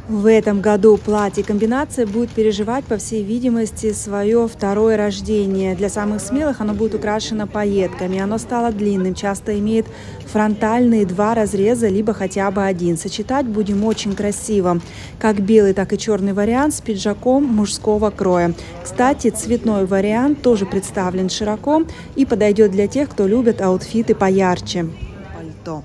В этом году платье-комбинация будет переживать, по всей видимости, свое второе рождение. Для самых смелых оно будет украшено пайетками. Оно стало длинным, часто имеет фронтальные 2 разреза, либо хотя бы 1. Сочетать будем очень красиво. Как белый, так и черный вариант с пиджаком мужского кроя. Кстати, цветной вариант тоже представлен широко и подойдет для тех, кто любит аутфиты поярче. Пальто.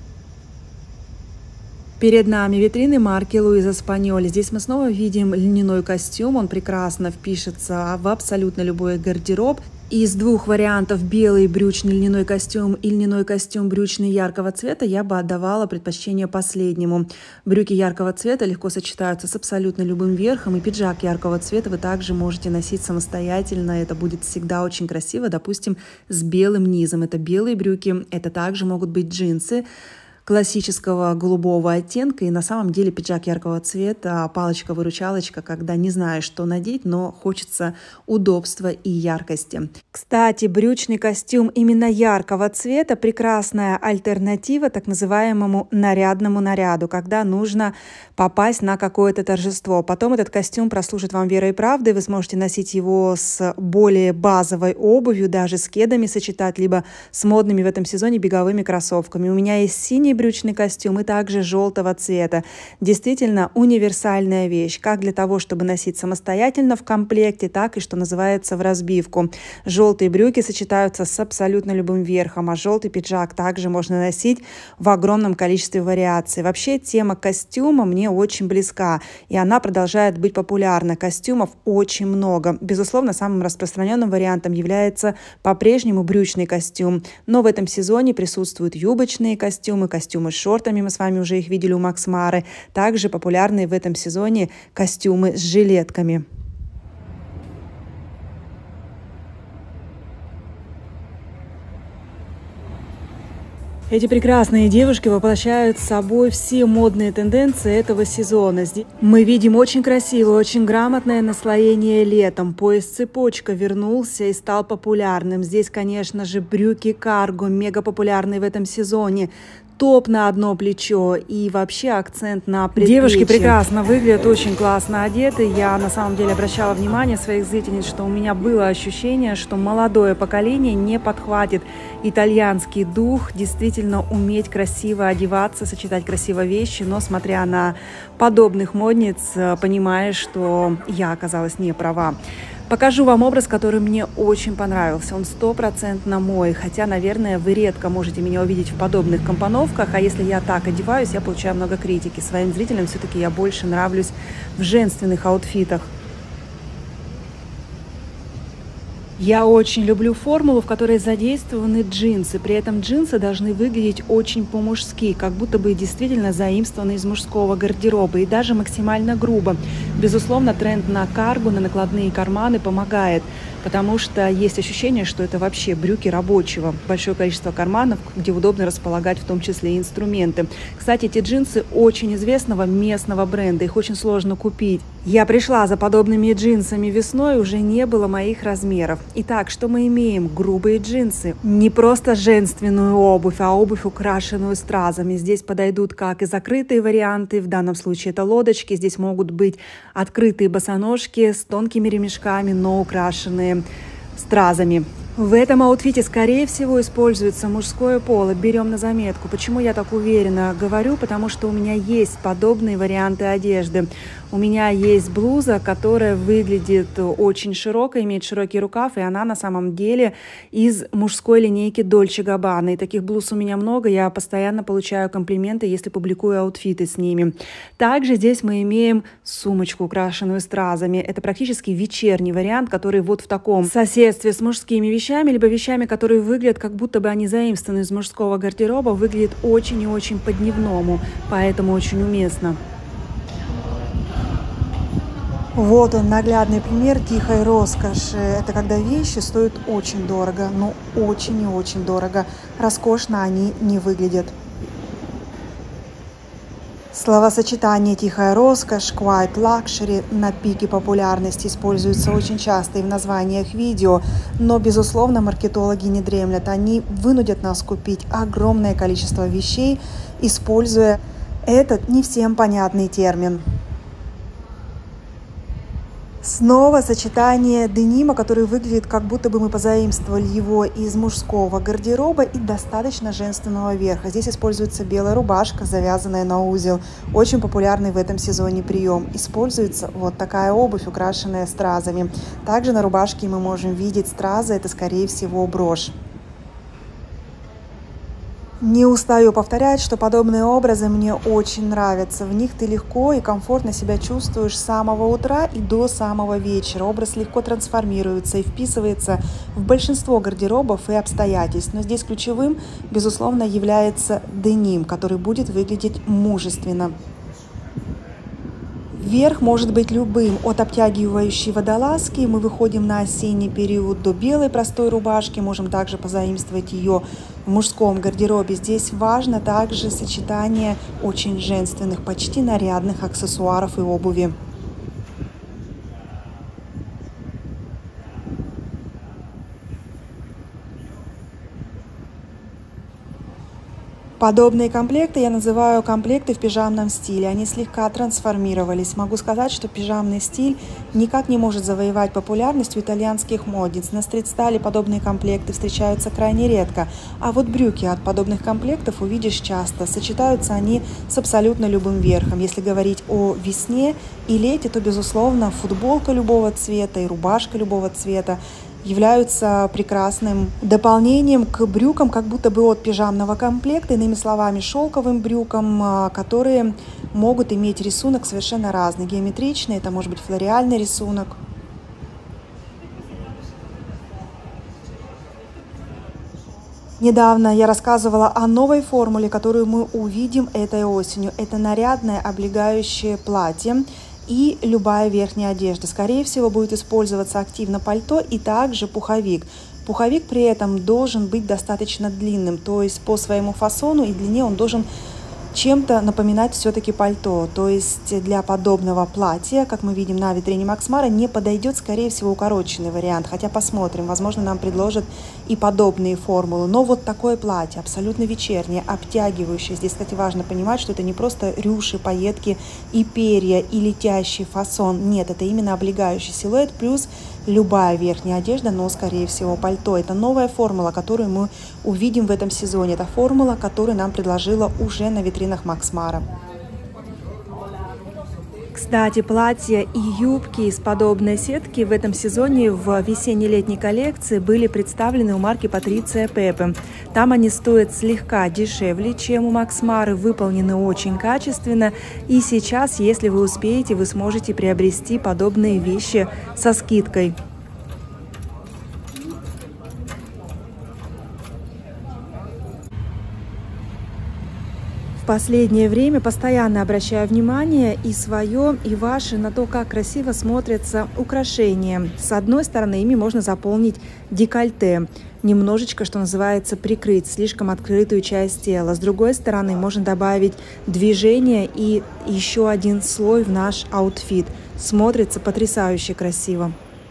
Перед нами витрины марки Луиза Спаньоль. Здесь мы снова видим льняной костюм. Он прекрасно впишется в абсолютно любой гардероб. Из 2 вариантов белый брючный льняной костюм и льняной костюм брючный яркого цвета я бы отдавала предпочтение последнему. Брюки яркого цвета легко сочетаются с абсолютно любым верхом, и пиджак яркого цвета вы также можете носить самостоятельно. Это будет всегда очень красиво, допустим, с белым низом. Это белые брюки, это также могут быть джинсы классического голубого оттенка, и на самом деле пиджак яркого цвета, палочка-выручалочка, когда не знаешь, что надеть, но хочется удобства и яркости. Кстати, брючный костюм именно яркого цвета – прекрасная альтернатива так называемому нарядному наряду, когда нужно попасть на какое-то торжество. Потом этот костюм прослужит вам верой и правдой, вы сможете носить его с более базовой обувью, даже с кедами сочетать, либо с модными в этом сезоне беговыми кроссовками. У меня есть синий брючный костюм и также желтого цвета. Действительно универсальная вещь, как для того, чтобы носить самостоятельно в комплекте, так и, что называется, в разбивку. Желтые брюки сочетаются с абсолютно любым верхом, а желтый пиджак также можно носить в огромном количестве вариаций. Вообще тема костюма мне очень близка, и она продолжает быть популярна. Костюмов очень много. Безусловно, самым распространенным вариантом является по-прежнему брючный костюм, но в этом сезоне присутствуют юбочные костюмы, костюмы с шортами, мы с вами уже их видели у Макс Мары. Также популярные в этом сезоне костюмы с жилетками. Эти прекрасные девушки воплощают собой все модные тенденции этого сезона. Здесь мы видим очень красивое, очень грамотное наслоение летом. Пояс-цепочка вернулся и стал популярным. Здесь, конечно же, брюки карго, мега популярные в этом сезоне. Топ на одно плечо и вообще акцент на предплечье. Девушки прекрасно выглядят, очень классно одеты. Я на самом деле обращала внимание своих зрительниц, что у меня было ощущение, что молодое поколение не подхватит итальянский дух, действительно уметь красиво одеваться, сочетать красиво вещи, но смотря на подобных модниц, понимаешь, что я оказалась не права. Покажу вам образ, который мне очень понравился. Он 100% мой, хотя, наверное, вы редко можете меня увидеть в подобных компоновках, а если я так одеваюсь, я получаю много критики. Своим зрителям все-таки я больше нравлюсь в женственных аутфитах. Я очень люблю формулу, в которой задействованы джинсы. При этом джинсы должны выглядеть очень по-мужски, как будто бы действительно заимствованы из мужского гардероба и даже максимально грубо. Безусловно, тренд на карго, на накладные карманы помогает, потому что есть ощущение, что это вообще брюки рабочего. Большое количество карманов, где удобно располагать в том числе и инструменты. Кстати, эти джинсы очень известного местного бренда, их очень сложно купить. Я пришла за подобными джинсами весной, уже не было моих размеров. Итак, что мы имеем? Грубые джинсы. Не просто женственную обувь, а обувь, украшенную стразами. Здесь подойдут как и закрытые варианты, в данном случае это лодочки. Здесь могут быть открытые босоножки с тонкими ремешками, но украшенные стразами. В этом аутфите, скорее всего, используется мужское поло. Берем на заметку. Почему я так уверенно говорю? Потому что у меня есть подобные варианты одежды. У меня есть блуза, которая выглядит очень широкой, имеет широкий рукав, и она на самом деле из мужской линейки Dolce Gabbana. И таких блуз у меня много, я постоянно получаю комплименты, если публикую аутфиты с ними. Также здесь мы имеем сумочку, украшенную стразами. Это практически вечерний вариант, который вот в таком соседстве с мужскими вещами, либо вещами, которые выглядят, как будто бы они заимствованы из мужского гардероба, выглядит очень и очень по-дневному, поэтому очень уместно. Вот он, наглядный пример тихой роскоши. Это когда вещи стоят очень дорого, но очень и очень дорого. Роскошно они не выглядят. Словосочетание «тихая роскошь», «quiet luxury» на пике популярности используются очень часто и в названиях видео, но, безусловно, маркетологи не дремлят. Они вынудят нас купить огромное количество вещей, используя этот не всем понятный термин. Снова сочетание денима, который выглядит, как будто бы мы позаимствовали его из мужского гардероба и достаточно женственного верха. Здесь используется белая рубашка, завязанная на узел. Очень популярный в этом сезоне прием. Используется вот такая обувь, украшенная стразами. Также на рубашке мы можем видеть стразы, это скорее всего брошь. Не устаю повторять, что подобные образы мне очень нравятся. В них ты легко и комфортно себя чувствуешь с самого утра и до самого вечера. Образ легко трансформируется и вписывается в большинство гардеробов и обстоятельств. Но здесь ключевым, безусловно, является деним, который будет выглядеть мужественно. Верх может быть любым, от обтягивающей водолазки мы выходим на осенний период до белой простой рубашки, можем также позаимствовать ее в мужском гардеробе. Здесь важно также сочетание очень женственных, почти нарядных аксессуаров и обуви. Подобные комплекты я называю комплекты в пижамном стиле. Они слегка трансформировались. Могу сказать, что пижамный стиль никак не может завоевать популярность у итальянских модниц. На стрит-стайле подобные комплекты встречаются крайне редко. А вот брюки от подобных комплектов увидишь часто. Сочетаются они с абсолютно любым верхом. Если говорить о весне и лете, то, безусловно, футболка любого цвета и рубашка любого цвета являются прекрасным дополнением к брюкам, как будто бы от пижамного комплекта, иными словами, шелковым брюкам, которые могут иметь рисунок совершенно разный, геометричный, это может быть флориальный рисунок. Недавно я рассказывала о новой формуле, которую мы увидим этой осенью. Это нарядное облегающее платье и любая верхняя одежда. Скорее всего, будет использоваться активно пальто и также пуховик. Пуховик при этом должен быть достаточно длинным, то есть по своему фасону и длине он должен чем-то напоминать все-таки пальто. То есть для подобного платья, как мы видим на витрине Max Mara, не подойдет, скорее всего, укороченный вариант. Хотя посмотрим, возможно, нам предложат и подобные формулы. Но вот такое платье, абсолютно вечернее, обтягивающее. Здесь, кстати, важно понимать, что это не просто рюши, пайетки и перья, и летящий фасон. Нет, это именно облегающий силуэт, плюс любая верхняя одежда, но, скорее всего, пальто. Это новая формула, которую мы увидим в этом сезоне. Это формула, которую нам предложила уже на витринах Max Mara. Кстати, платья и юбки из подобной сетки в этом сезоне в весенне-летней коллекции были представлены у марки Патриция Пепе. Там они стоят слегка дешевле, чем у Max Mara, выполнены очень качественно. И сейчас, если вы успеете, вы сможете приобрести подобные вещи со скидкой. В последнее время постоянно обращаю внимание и свое, и ваше на то, как красиво смотрятся украшения. С одной стороны, ими можно заполнить декольте, немножечко, что называется, прикрыть слишком открытую часть тела. С другой стороны, можно добавить движение и еще один слой в наш аутфит. Смотрится потрясающе красиво.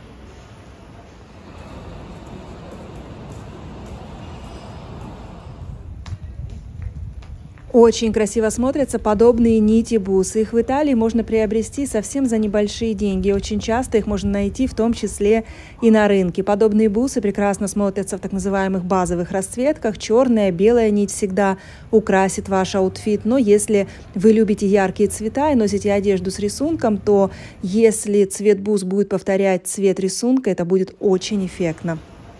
Очень красиво смотрятся подобные нити-бусы. Их в Италии можно приобрести совсем за небольшие деньги. Очень часто их можно найти, в том числе и на рынке. Подобные бусы прекрасно смотрятся в так называемых базовых расцветках. Черная, белая нить всегда украсит ваш аутфит. Но если вы любите яркие цвета и носите одежду с рисунком, то если цвет бус будет повторять цвет рисунка, это будет очень эффектно.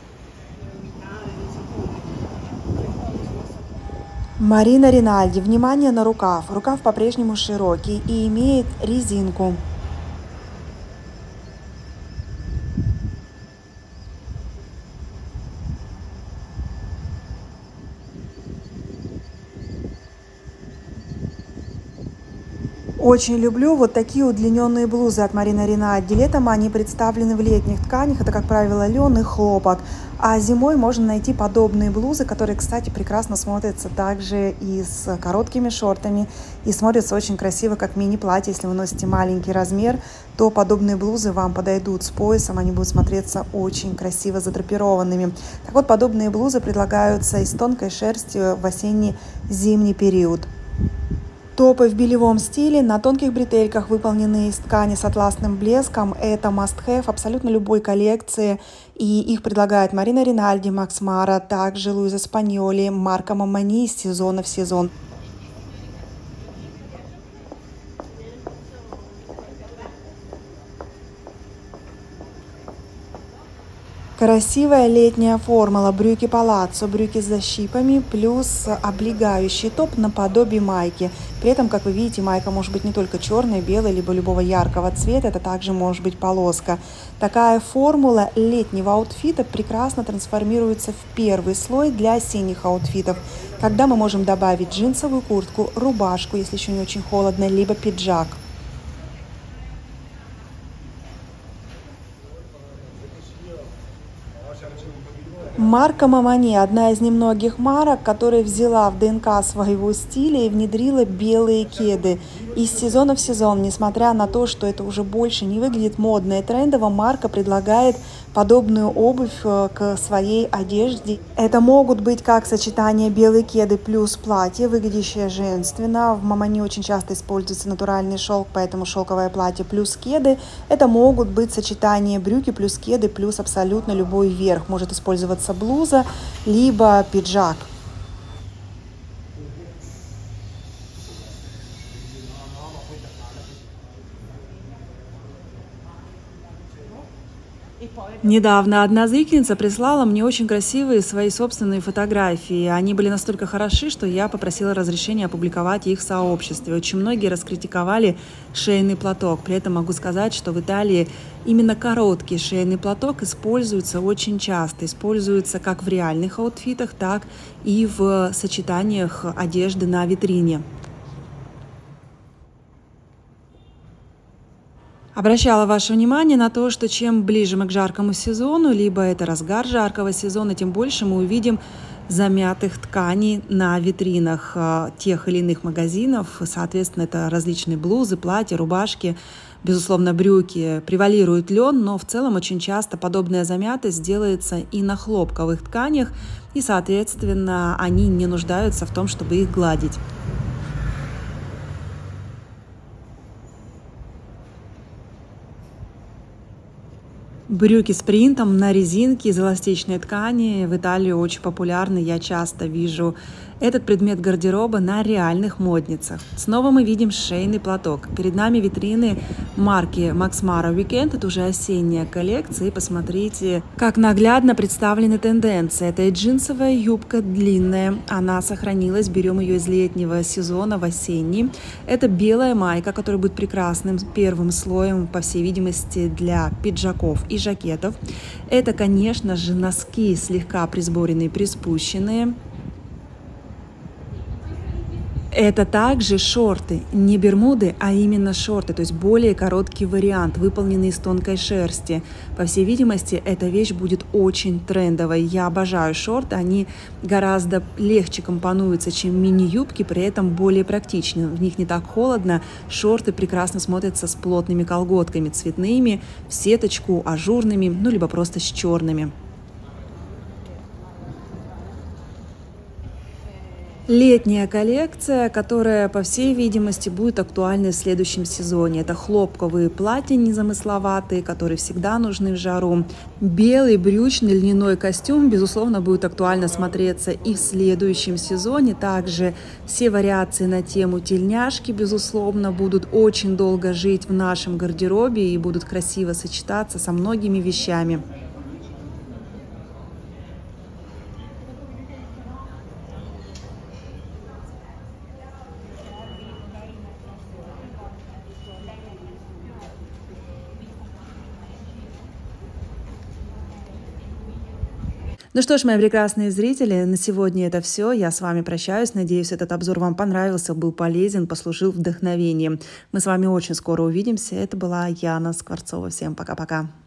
Марина Ринальди. Внимание на рукав. Рукав по-прежнему широкий и имеет резинку. Очень люблю вот такие удлиненные блузы от Марина Ринальди. Летом они представлены в летних тканях. Это, как правило, лен и хлопок. А зимой можно найти подобные блузы, которые, кстати, прекрасно смотрятся также и с короткими шортами. И смотрятся очень красиво, как мини-платье. Если вы носите маленький размер, то подобные блузы вам подойдут с поясом. Они будут смотреться очень красиво задрапированными. Так вот, подобные блузы предлагаются из тонкой шерсти в осенне-зимний период. Топы в бельевом стиле на тонких бретельках, выполненные из ткани с атласным блеском. Это must-have абсолютно любой коллекции. И их предлагает Марина Ринальди, Макс Мара, также Луиза Спаньоли, Марко Маммани из сезона в сезон. Красивая летняя формула, брюки палаццо, брюки с защипами, плюс облегающий топ наподобие майки. При этом, как вы видите, майка может быть не только черной, белой, либо любого яркого цвета, это также может быть полоска. Такая формула летнего аутфита прекрасно трансформируется в первый слой для осенних аутфитов, когда мы можем добавить джинсовую куртку, рубашку, если еще не очень холодно, либо пиджак. Марко Маммани – одна из немногих марок, которая взяла в ДНК своего стиля и внедрила белые кеды. Из сезона в сезон, несмотря на то, что это уже больше не выглядит модно и трендово, марка предлагает подобную обувь к своей одежде. Это могут быть как сочетание белые кеды плюс платье, выглядящее женственно. В Маммани очень часто используется натуральный шелк, поэтому шелковое платье плюс кеды. Это могут быть сочетание брюки плюс кеды плюс абсолютно любой верх. Может использоваться блуза, либо пиджак. Недавно одна зрительница прислала мне очень красивые свои собственные фотографии. Они были настолько хороши, что я попросила разрешения опубликовать их в сообществе. Очень многие раскритиковали шейный платок. При этом могу сказать, что в Италии именно короткий шейный платок используется очень часто. Используется как в реальных аутфитах, так и в сочетаниях одежды на витрине. Обращала ваше внимание на то, что чем ближе мы к жаркому сезону, либо это разгар жаркого сезона, тем больше мы увидим замятых тканей на витринах тех или иных магазинов. Соответственно, это различные блузы, платья, рубашки, безусловно, брюки. Превалирует лен, но в целом очень часто подобная замятость делается и на хлопковых тканях, и, соответственно, они не нуждаются в том, чтобы их гладить. Брюки с принтом на резинке из эластичной ткани в Италии очень популярны. Я часто вижу этот предмет гардероба на реальных модницах. Снова мы видим шейный платок. Перед нами витрины марки Max Mara Weekend. Это уже осенняя коллекция. И посмотрите, как наглядно представлены тенденции. Это и джинсовая юбка длинная. Она сохранилась. Берем ее из летнего сезона в осенний. Это белая майка, которая будет прекрасным первым слоем, по всей видимости, для пиджаков и жакетов. Это, конечно же, носки слегка присборенные, приспущенные. Это также шорты, не бермуды, а именно шорты, то есть более короткий вариант, выполненный из тонкой шерсти. По всей видимости, эта вещь будет очень трендовой. Я обожаю шорты, они гораздо легче компонуются, чем мини-юбки, при этом более практичны. В них не так холодно. Шорты прекрасно смотрятся с плотными колготками, цветными, в сеточку, ажурными, ну либо просто с черными. Летняя коллекция, которая, по всей видимости, будет актуальна в следующем сезоне. Это хлопковые платья незамысловатые, которые всегда нужны в жару. Белый брючный льняной костюм, безусловно, будет актуально смотреться и в следующем сезоне. Также все вариации на тему тельняшки, безусловно, будут очень долго жить в нашем гардеробе и будут красиво сочетаться со многими вещами. Ну что ж, мои прекрасные зрители, на сегодня это все. Я с вами прощаюсь. Надеюсь, этот обзор вам понравился, был полезен, послужил вдохновением. Мы с вами очень скоро увидимся. Это была Яна Скворцова. Всем пока-пока.